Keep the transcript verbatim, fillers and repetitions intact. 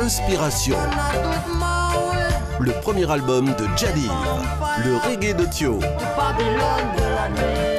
Inspiration. Le premier album de Jadiv, le reggae de Thio. Babylone de la nuit.